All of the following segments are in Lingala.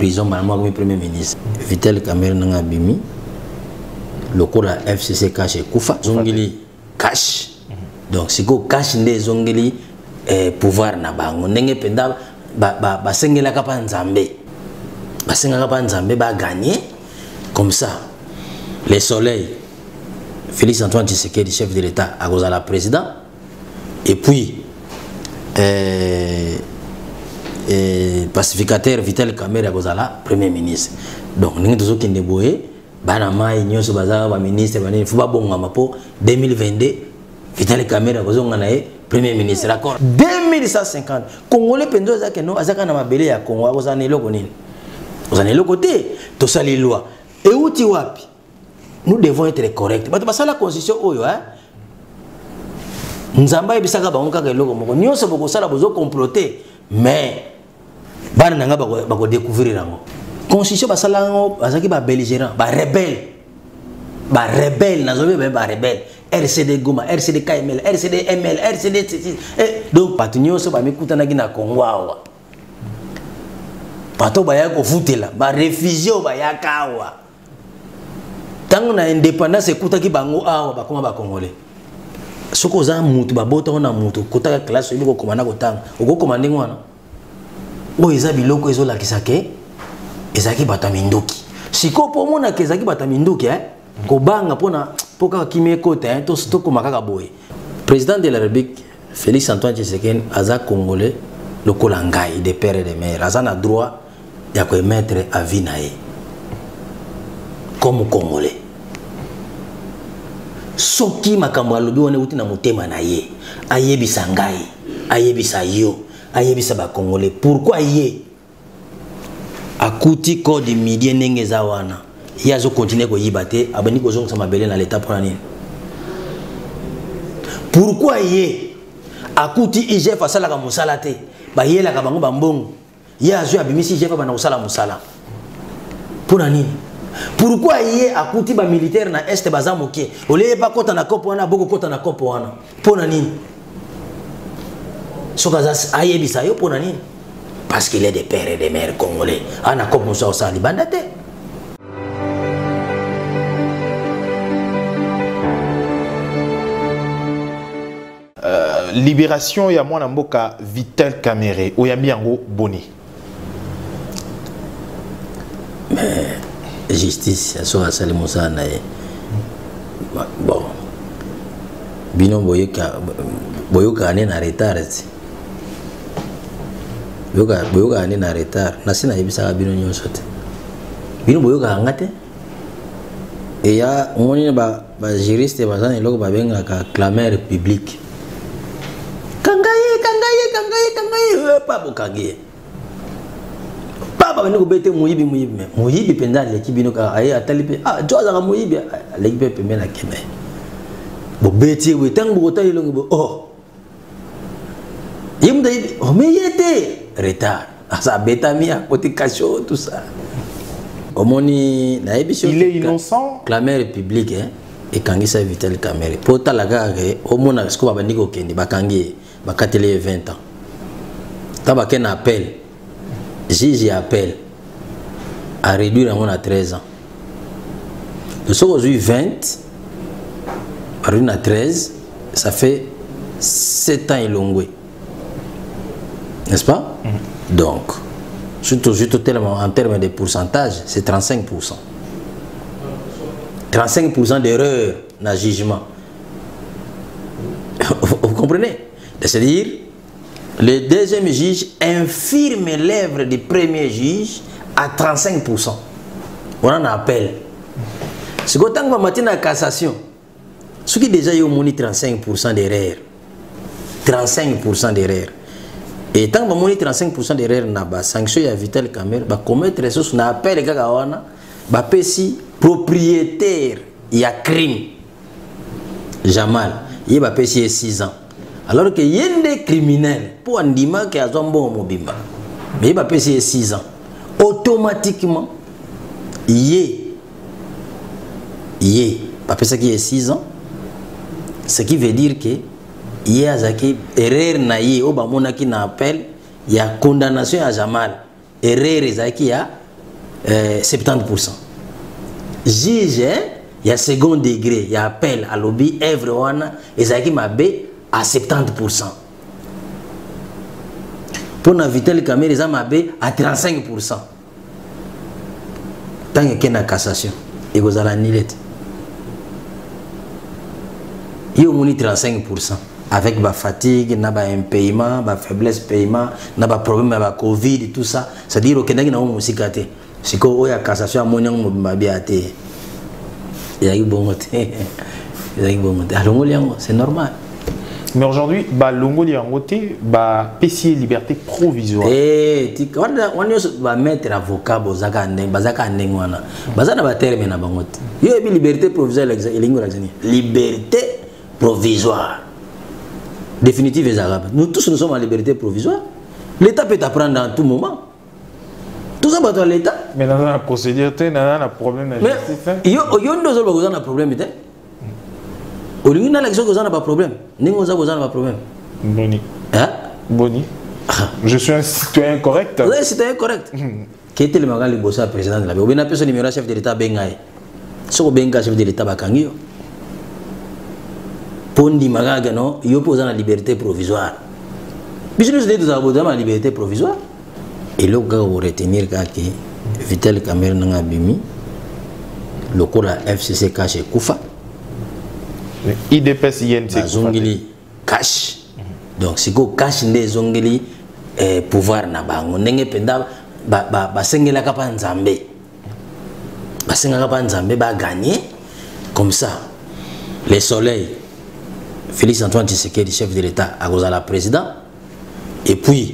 prison comme premier ministre Vital Kamerhe nanga bimi lokola FCC cash kufa zongeli cash donc siko cash nde zongeli pouvoir na bango ndenge penda ba sengela kapa nzambe basenga kapa nzambe ba gagner comme ça les soleils Félix Antoine Tshisekedi chef de l'État à cause de la président et puis pacificateur Vital Kamerhe à cause de la premier ministre donc nous tous qui ne boye bana mai nyoso baza ba ministre bani faut pas bonga mapo 2022 Vital Kamerhe à cause de la premier ministre d'accord 2150 congolais pendo za que no azaka na mabele ya Congo à cause de eloko nini ozana eloko te to sali loi et uti wapi nous devons être corrects bato basala constitution oyo hein nzamba ebisaka bango kaka eloko moko nyonso boko sala bozo comploter mais bana nanga bako découvrir rango constitution basala ngo azaki ba belligérant ba rebelle nazobe ba rebelle RCD Goma RCD KML RCD ML RCD donc bato nyonso ba mikuta na Congo awa bato baya ko futela ba réfugié baya kawa tango na indépendance ekutaki bango awa bakoma ba congolais soko za mutu babota na mutu kotaka classe ibiko komanda kotanga okokoma ndenge wana oyo eza biloko ezolakisa ke ezaki bata minduki siko po mona ke ezaki bata minduki kobanga pona poka kimie kota to komakaka boye président de la République Félix Antoine Tshisekedi aza congolais lokola ngai de père et de mère aza na droit ya ko mettre à vie nae comme congolais soki makambo alobi wana uti na motema na ye ayebisa ngai ayebisa yo ayebisa ba congolais pourquoi ye akuti code midi ndenge za wana ya zo continuer ko yibate abani ko zonga mabele na l'état pour nini pourquoi ye akuti IGF asala ka musala te ba yela ka bango bambongo ya zo abimisi IGF bana usala musala pour nini pourquoi yé akuti ba militaire na est baza moké olé pas kota na kopo wana boko kota na kopo wana pona nini sokaza ayebisa yo pona nini parce qu'il est des pères et des mères congolais ana kopo so sa libandate libération ya mwana mboka Vital Kamerhe oyambi yango boni justice so asali musana bon bino boyoka ane na retard boyoka ane na retard nasina yebisa bino nyonso te bino boyoka ngate et ya ngoni ba juriste bazana eloko babenga ka clameur public kangaye pa bokangie papa bino bete muyibi penda leki bino ka aye atalipe joza ka muyibi leki pe pembe na keme bo beti we tango bota ilongo bo yimda meyete retard asa beta mia poti cacho tout ça omoni na ebiso il est innocent clameur public et kangisa Vital Kamerhe pota la gare omona sko baba ndiko kendi bakangi bakatele 20 ans taba ken appel juge appelle à réduire à 13 ans. Nous sommes aujourd'hui 20, par une à 13, ça fait 7 ans et longue. N'est-ce pas? Donc, surtout tellement en termes de pourcentage, c'est 35%. 35% d'erreur dans le jugement. Vous comprenez? C'est-à-dire, le deuxième juge infirme l'œuvre du premier juge à 35%. On en appelle. Ce que tant que matin la cassation, ce qui déjà eu 35% d'erreur. 35% d'erreur. Et tant que 35% d'erreur n'a pas sanction à Vital Kamerhe, va commettre les choses, n'a appel les gars, va péci propriétaire, il y a crime. Jamal, il va péci 6 ans. Alors que yende criminel pour un dimanche qui a un bon mobimba, mais il va payer 6 ans. Automatiquement, il va payer 6 ans. Ce qui veut dire que il y a une erreur naïe au bamona qui n'appelle, il y a condamnation à Jamal. Erreur qui a 70%. Juge, il y a second degré, il y a appel à lobby, everyone, et ça qui m'a à 70%. Pour éviter le caméra, ils ont à 35%. Tant qu'il y a une cassation, il y a annulé. Il y a 35%. Avec la fatigue, un paiement, la faiblesse paiement, le problème avec la Covid et tout ça. C'est-à-dire qu'il y a une musique. Si il y a cassation, il y a une bonne c'est normal. Mais aujourd'hui, Longo Liangote, PCI liberté provisoire. Eh, on va mettre avocat, bazaka ndengwana. Bazana va terme na bangote. Yo bi liberté provisoire liberté provisoire. Définitive et arabe. Nous tous nous sommes en liberté provisoire. L'État peut t'apprendre dans tout moment. Tout ça va dans l'État. Mais dans la procédure, il y a un problème. Mais il y a un problème. Au lieu de l'élection, vous n'avez pas de problème. Vous n'avez pas de problème. Boni. Hein? Boni. Je suis un citoyen correct. Vous êtes un citoyen correct. Qui était le magal de le président de la République? Vous avez un numéro chef de l'État Bengaï. Si vous avez un chef de l'État Bakangi, pour dire magal, non, il y a la liberté provisoire. Puis nous avons la liberté provisoire. Et le gars vous retenir que Vitel Kamerhe n'a bimi le cours la FCC cache Koufa. IDPS INC Zongili cash. Donc si vous cash des zongili pouvoir na bango ndenge penda ba sengela kapa nzambe. Ba sengela kapa nzambe ba gagner comme ça. Les soleils Félix Antoine Tshisekedi chef de l'État à cause de la président et puis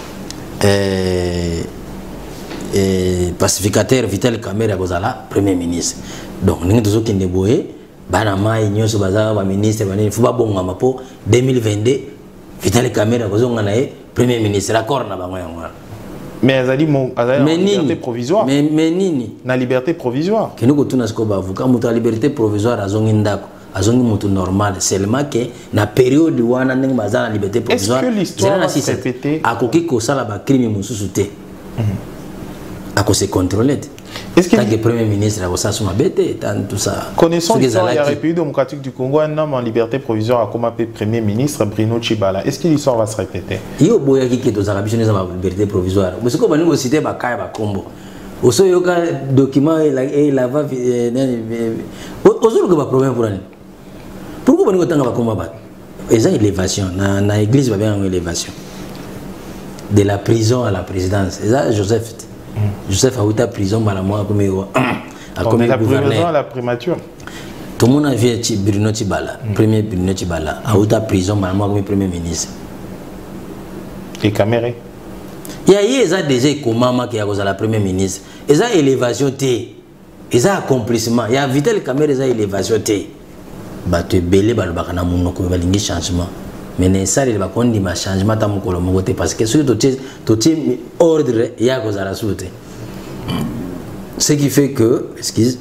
pacificateur Vitel Kamerhe à cause de la premier ministre. Donc nous tous qui ne boye Banama et Nyos Baza, ministre, il faut pas bon pour 2022. Vitel Kamerhe a besoin de premier ministre. L'accord n'a pas. Mais elle a dit liberté provisoire. Mais nini. La liberté provisoire. Que nous avons dit que la liberté provisoire a zongi normal. Seulement que la période où on a la liberté provisoire. Est-ce que l'histoire va se répéter? À côté de ça, la crime est sous-souté. À cause de contrôler. Est-ce que le Premier ministre a ça sur ma bête, tout ça. Connaissant l'histoire de la République démocratique du Congo, un homme en liberté provisoire a comme appelé Premier ministre Bruno Tshibala. Est-ce que l'histoire va se répéter? Il y a beaucoup de gens qui ont la liberté provisoire. Mais ce qu'on va citer, c'est Combo. Au sein de document, il va. Aujourd'hui, il y a un problème pour nous. Pourquoi nous avons un combat? Il y a une élévation. Dans l'église, il y a une élévation. De la prison à la présidence. C'est ça, Joseph. Joseph a eu la prison comme la prison à la primature. Tout le monde a vu Bruno Tshibala, premier Bruno Tshibala, a eu la prison comme premier ministre. Et Kamerhe? Il y a déjà comment qui a causé la premier ministre. Il y a élévation, il y a accomplissement. Il y a Vitel Kamerhe, il y a élévation. Il y a un changement. Mais ça, il va conduire un changement parce que si tu as ordre, il y a cause à la souté. Ce qui fait que, excuse,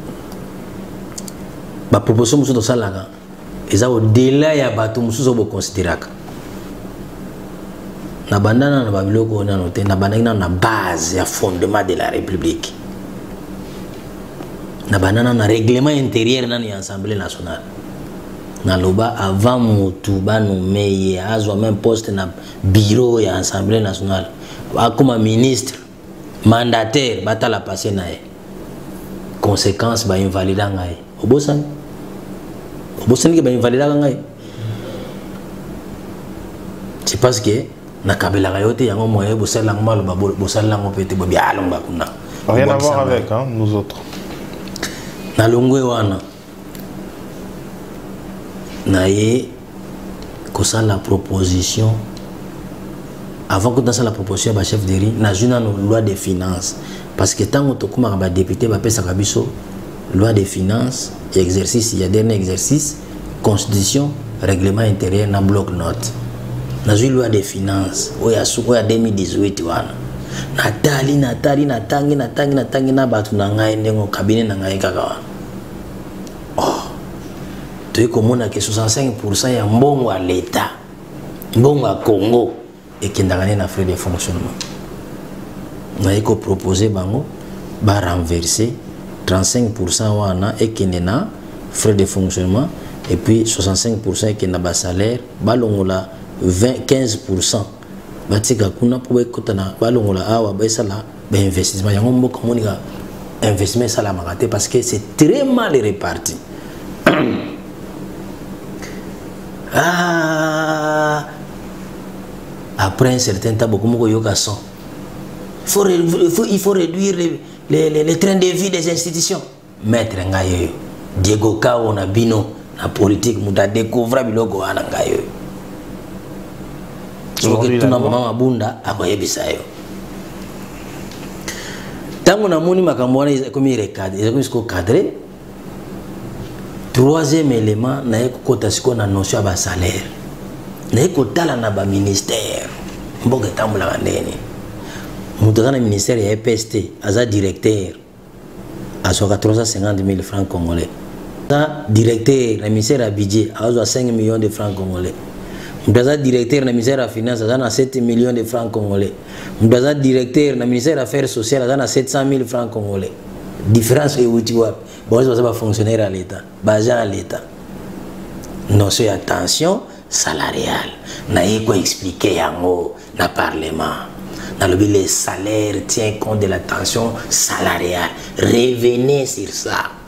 la proposition de ça, ils ont au-delà de bateau, ils ont considéré. Na bandana na babiloko na noté na bandana na base ya fondement de la République. Na bandana na règlement intérieur na l'Assemblée nationale. Na loba avant mutu ba nommé azwa même poste na bureau ya Assemblée nationale comme ministre mandataire batala passer na e conséquence ba invalida ngai obosan ke ba invalida ngai c'est parce que na kabela yote yango moye bosala ngalo ba bosala ngo pete bo bialo ngakuna rien à voir avec nous autres na longwe wana naye kosa la proposition avant que dans la proposition ba chef de riz na juna no loi des finances parce que tant que kuma ba député ba pesa kabiso loi des finances exercice il y a dernier exercice constitution règlement intérieur na bloc note na loi des finances oya suko ya 2018 wana natangi na batu na ngai ndengo cabinet na ngai kaka tu es comme on a que 65% ya mbongo à l'État, mbongo à Congo et qui n'a rien à faire de fonctionnement. On a proposé bango va renverser 35% wana et qui n'a frais de fonctionnement et puis 65% qui n'a pas salaire balongola 15% batika kuna pour ekotana balongola awa baisala ba investissement yango mboka monika investissement sala makate parce que c'est très mal réparti. Après un certain temps beaucoup de son. Il faut réduire les trains de vie des institutions. Maître Ngayo, Diego Kao na bino na politique muta découvrir biloko ana Ngayo. So que tuna mama bunda akoyebisa yo. Tango na moni makambo wana comme il cadré. Troisième élément na ekota siko na notion ba salaire. Na ekotala na ba ministère. Mboka tambula ndeni. Moutagana ministère ya EPST, aza directeur, à 350 000 francs congolais. Directeur, le ministère à budget, à 5 millions de francs congolais. Moutaza directeur, le ministère à finance, à 7 millions de francs congolais. Moutaza directeur, le ministère affaires sociales, à 700 000 francs congolais. Différence est où tu vois. Bon, c'est pas fonctionnaire à l'État, agent à l'État. Non, c'est attention salariale. N'a pas expliqué yango na parlement. Dans le but, les salaires tiennent compte de la tension salariale. Revenez sur ça.